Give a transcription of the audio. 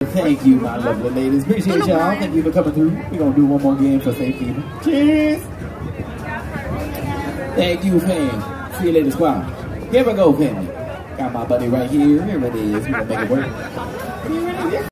Thank you, my lovely ladies. Appreciate y'all. Thank you for coming through. We're going to do one more game for safety. Cheers. Thank you, fam. See you later, squad. Here we go, family. Got my buddy right here. Here it is. We're going to make it work. Here it is.